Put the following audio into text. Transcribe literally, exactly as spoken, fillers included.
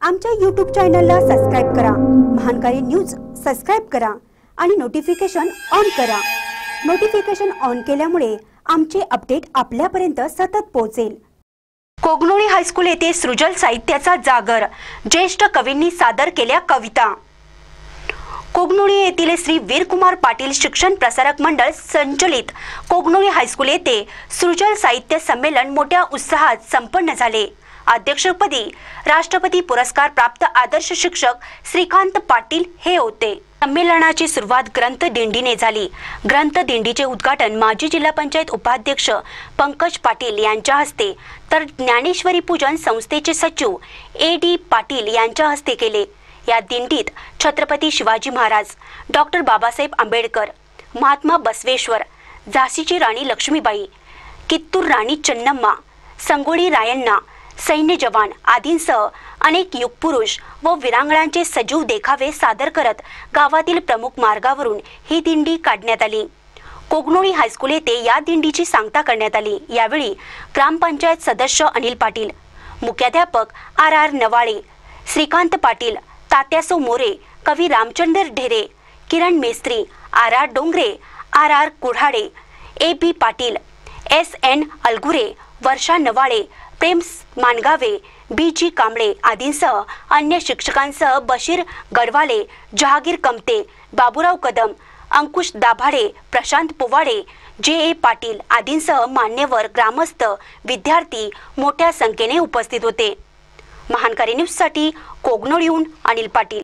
आमच्या यूट्यूब चॅनलला सबस्क्राइब करा, महानकारी न्यूज सबस्क्राइब करा आणि नोटिफिकेशन ऑन करा। नोटिफिकेशन ऑन केल्यामुळे आमचे अपडेट आपल्यापर्यंत सतत पोहोचेल। कोगनोळी हायस्कूल येथे सृजल साहित्याचा जागर, ज्येष्ठ कवींनी सादर केल्या कविता। कोगनोळी येथील श्री वीरकुमार पाटील शिक्षण प्रसारक मंडळ संचलित कोगनोळी हायस्कूल येथे सृजल साहित्य संमेलन मोठ्या उत्साहात संपन्न झाले। अध्यक्षपदी राष्ट्रपती पुरस्कार प्राप्त आदर्श शिक्षक श्रीकांत पाटील हे होते। संमेलनाची सुरुवात ग्रंथ दिंडीने झाली। ग्रंथ दिंडीचे उद्घाटन माजी जिल्हा पंचायत उपाध्यक्ष पंकज पाटील यांच्या हस्ते तर ज्ञानेश्वरी पूजन संस्थेचे सचिव ए डी पाटील यांच्या हस्ते केले। या दिंडीत छत्रपती शिवाजी महाराज, डॉक्टर बाबासाहेब आंबेडकर, महात्मा बसवेश्वर, झाशीची राणी लक्ष्मीबाई, कित्तूर राणी चन्नम्मा, संगोळी रायण्णा, सैन्य जवान आदींसह अनेक युगपुरुष व वीरांगणांचे सजीव देखावे सादर करत गावातील प्रमुख मार्गावरून ही दिंडी काढण्यात आली। कोगनोळी हायस्कूल येथे या दिंडीची सांगता करण्यात आली। यावेळी ग्रामपंचायत सदस्य अनिल पाटील, मुख्याध्यापक आर आर नवाळे, श्रीकांत पाटील, तात्यासो मोरे, कवी Ramchandra Dhere, Kiran Mestri, R R Dongre, R R Kurhade, A B Patil, S N Algure, Varsha Navale, Prem Mangave, B G Kamble आदींसह अन्य शिक्षकांसह बशीर गडवाले, जहागीर कमते, बाबूराव कदम, अंकुश दाभाडे, प्रशांत पोवाडे, जे ए पाटील आदींसह मान्यवर, ग्रामस्थ, विद्यार्थी मोठ्या संख्येने उपस्थित होते। महानकारी न्यूज साठी कोगनोळीहून अनिल पाटील।